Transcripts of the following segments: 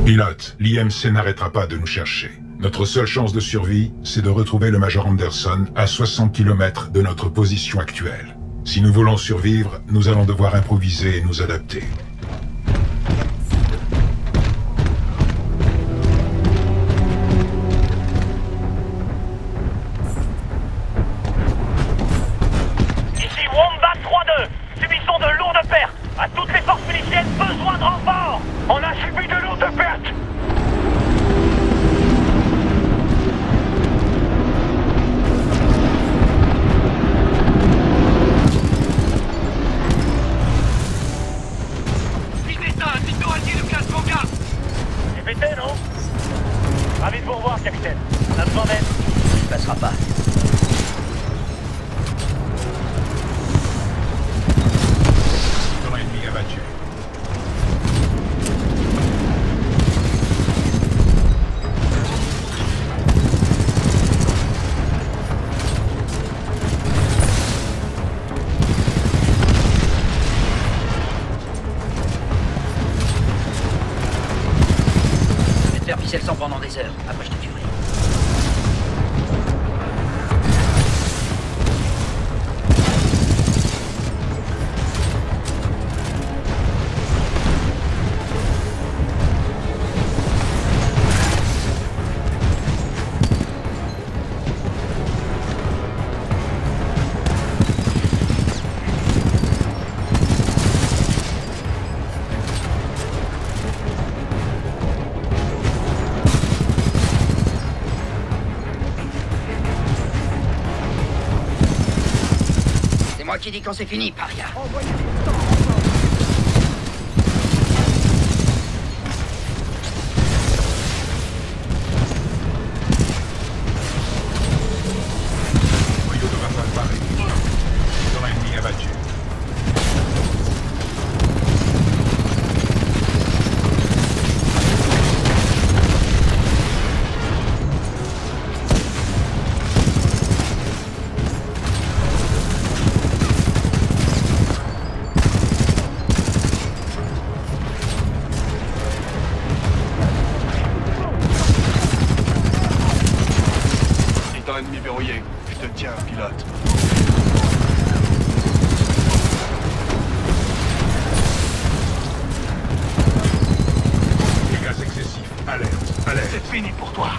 Pilote, l'IMC n'arrêtera pas de nous chercher. Notre seule chance de survie, c'est de retrouver le Major Anderson à 60 km de notre position actuelle. Si nous voulons survivre, nous allons devoir improviser et nous adapter. Ici Wombat 3-2, subissons de lourdes pertes. À toutes les forces miliciennes, besoin de renfort. On a subi de lourdes pertes. Non? Ravi de vous revoir, capitaine. On a besoin d'aide. Il passera pas. Dans l'ennemi abattu. Faire pisser le sang pendant des heures, après je te tuerai. Moi qui dis quand c'est fini, paria. Noyau de rafale paré. Dans l'ennemi abattu. Ennemi verrouillé. Je te tiens, pilote. Dégâts excessifs. Alerte. Alerte. C'est fini pour toi.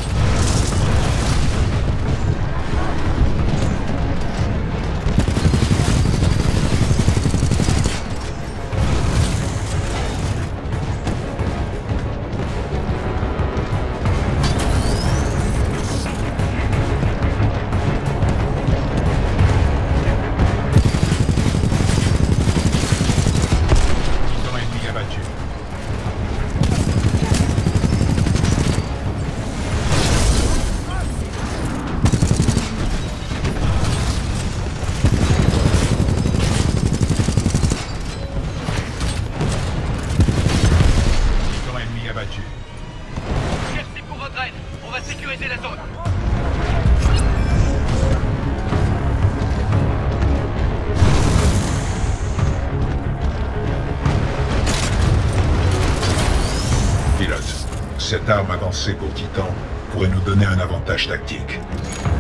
Merci pour votre aide. On va sécuriser la zone. Pilote, cette arme avancée pour Titan pourrait nous donner un avantage tactique.